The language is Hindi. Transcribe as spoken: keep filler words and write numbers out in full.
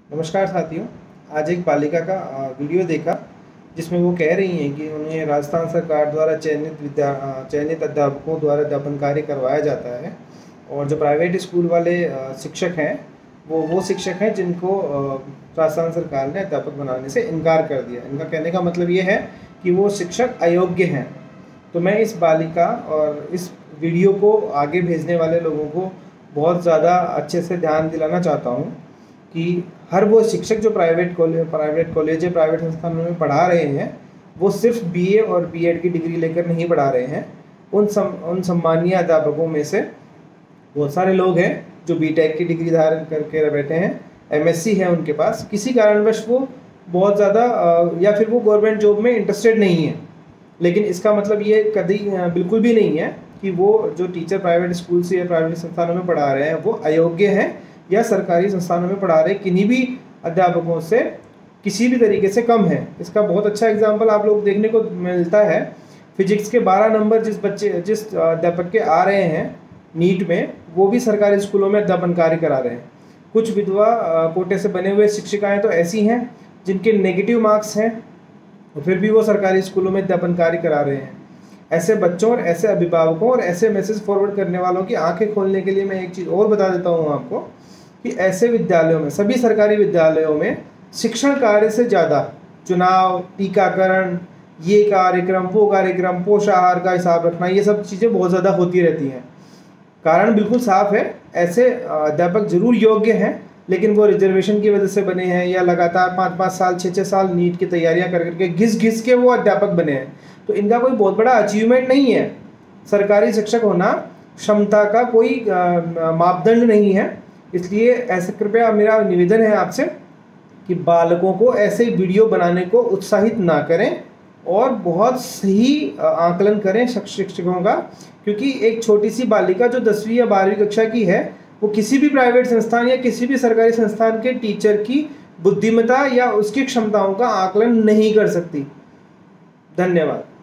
नमस्कार साथियों। आज एक बालिका का अ, वीडियो देखा जिसमें वो कह रही हैं कि उन्हें राजस्थान सरकार द्वारा चयनित विद्या अ, चयनित अध्यापकों द्वारा अध्यापन कार्य करवाया जाता है और जो प्राइवेट स्कूल वाले अ, शिक्षक हैं वो वो शिक्षक हैं जिनको अ, राजस्थान सरकार ने अध्यापक बनाने से इनकार कर दिया। इनका कहने का मतलब ये है कि वो शिक्षक अयोग्य हैं। तो मैं इस बालिका और इस वीडियो को आगे भेजने वाले लोगों को बहुत ज़्यादा अच्छे से ध्यान दिलाना चाहता हूँ कि हर वो शिक्षक जो प्राइवेट कॉलेज प्राइवेट कॉलेज या प्राइवेट संस्थानों में पढ़ा रहे हैं वो सिर्फ बीए और बीएड की डिग्री लेकर नहीं पढ़ा रहे हैं। उन सम उन सम्मानीय अध्यापकों में से बहुत सारे लोग हैं जो बीटेक की डिग्री धारण करके बैठे हैं, एमएससी है उनके पास, किसी कारणवश वो बहुत ज़्यादा या फिर वो गवर्नमेंट जॉब में इंटरेस्टेड नहीं है। लेकिन इसका मतलब ये कभी बिल्कुल भी नहीं है कि वो जो टीचर प्राइवेट स्कूल से या प्राइवेट संस्थानों में पढ़ा रहे हैं वो अयोग्य हैं या सरकारी संस्थानों में पढ़ा रहे किन्हीं भी अध्यापकों से किसी भी तरीके से कम है। इसका बहुत अच्छा एग्जाम्पल आप लोग देखने को मिलता है। फिजिक्स के बारह नंबर जिस बच्चे जिस अध्यापक के आ रहे हैं नीट में, वो भी सरकारी स्कूलों में अध्यापन कार्य करा रहे हैं। कुछ विधवा कोटे से बने हुए शिक्षिकाएँ तो ऐसी हैं जिनके नेगेटिव मार्क्स हैं और फिर भी वो सरकारी स्कूलों में अध्यापन कार्य करा रहे हैं। ऐसे बच्चों और ऐसे अभिभावकों और ऐसे मैसेज फॉरवर्ड करने वालों की आंखें खोलने के लिए मैं एक चीज़ और बता देता हूँ आपको कि ऐसे विद्यालयों में, सभी सरकारी विद्यालयों में शिक्षण कार्य से ज़्यादा चुनाव, टीकाकरण, ये कार्यक्रम, वो कार्यक्रम, पोषाहार का हिसाब रखना, ये सब चीज़ें बहुत ज़्यादा होती रहती हैं। कारण बिल्कुल साफ है, ऐसे अध्यापक जरूर योग्य हैं लेकिन वो रिजर्वेशन की वजह से बने हैं या लगातार पाँच पाँच साल छः छः साल नीट की तैयारियां कर करके घिस घिस के वो अध्यापक बने हैं। तो इनका कोई बहुत बड़ा अचीवमेंट नहीं है। सरकारी शिक्षक होना क्षमता का कोई मापदंड नहीं है। इसलिए ऐसे कृपया मेरा निवेदन है आपसे कि बालकों को ऐसे वीडियो बनाने को उत्साहित ना करें और बहुत सही आकलन करें शिक्षकों का, क्योंकि एक छोटी सी बालिका जो दसवीं या बारहवीं कक्षा की है वो किसी भी प्राइवेट संस्थान या किसी भी सरकारी संस्थान के टीचर की बुद्धिमत्ता या उसकी क्षमताओं का आकलन नहीं कर सकती। धन्यवाद।